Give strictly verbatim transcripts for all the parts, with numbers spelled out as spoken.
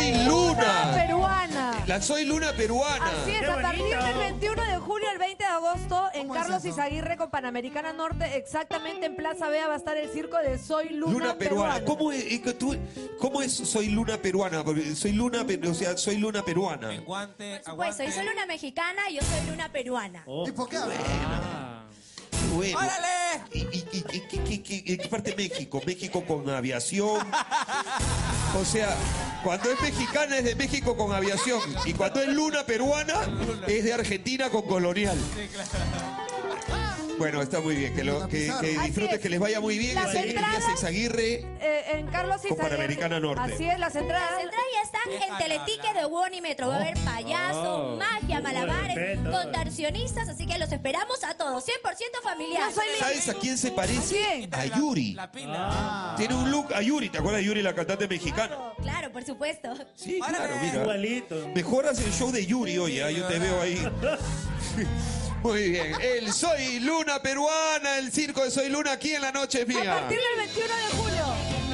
Soy Luna. Peruana. La Soy Luna peruana. Así es, a partir del veintiuno de julio al veinte de agosto en Carlos Izaguirre con Panamericana Norte, exactamente en Plaza Vea va a estar el circo de Soy Luna, Luna peruana. peruana. ¿Cómo es, eh, tú- ¿Cómo es Soy Luna peruana? Porque soy Luna, pe- o sea, soy Luna peruana. Aguante, Por supuesto, yo soy luna mexicana y yo soy luna peruana. ¿Y por qué? Bueno. ¡Órale! ¿Y, y, y- y- qué- qué- qué- en qué parte de México? ¿México con aviación? O sea, cuando es mexicana es de México con aviación. Y cuando es luna peruana es de Argentina con colonial. Bueno, está muy bien. Que, lo, que, que Así disfrutes, es. que les vaya muy bien. Las Ese día entradas- Elías Izaguirre. Eh, en Carlos Con Izaguirre. Panamericana Norte. Así es, las entradas. Las entradas ya están en Teletique de Won y Metro. Va a haber payaso, magia, malabares, contorsionistas, así que los esperamos a todos. cien por ciento familiar. Yo soy ¿Sabes a quién se parece? ¿Quién? A Yuri. La pila. Tiene un look a Yuri. ¿Te acuerdas de Yuri, la cantante mexicana? Claro, claro, por supuesto. Sí, claro, mira. Igualito. Mejoras el show de Yuri, oye, ah, yo te veo ahí. Muy bien. El Soy Luna peruana, el circo de Soy Luna aquí en la noche es A mía. partir del veintiuno de julio.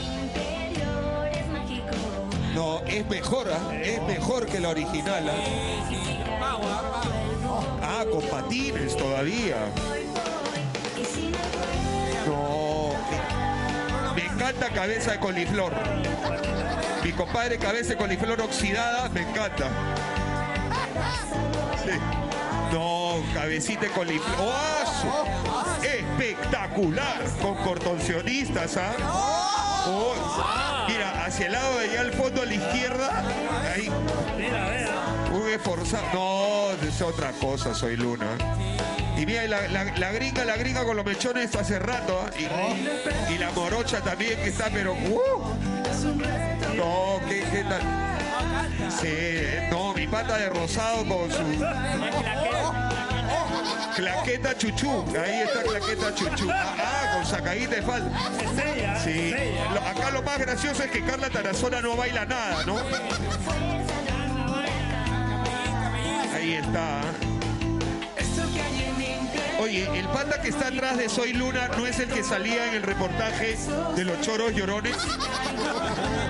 No, es mejor, ¿ah? Es mejor que la original. ¿ah? Ah, con patines todavía. No. Me encanta cabeza de coliflor. Mi compadre cabeza de coliflor oxidada, me encanta. Sí. No, cabecita de coliflor. ¡Oh! Espectacular. Con cortocionistas, ¿ah? Oh, mira, hacia el lado de allá al fondo a la izquierda. Ahí. Mira, vea. Un esforzado. No, es otra cosa, Soy Luna. Y mira, la, la, la gringa, la gringa con los mechones hace rato. ¿eh? Y, y la morocha también que está, pero. ¡uh! No, ¿qué, qué tal? Sí, no, mi pata de rosado con su. Claqueta chuchú. Ahí está claqueta chuchú. Ah, ah, con sacadita de falda. Es ella. Sí. Es ella. Lo- acá lo más gracioso es que Carla Tarazona no baila nada, ¿no? Ahí está. Oye, el panda que está atrás de Soy Luna no es el que salía en el reportaje de los choros llorones.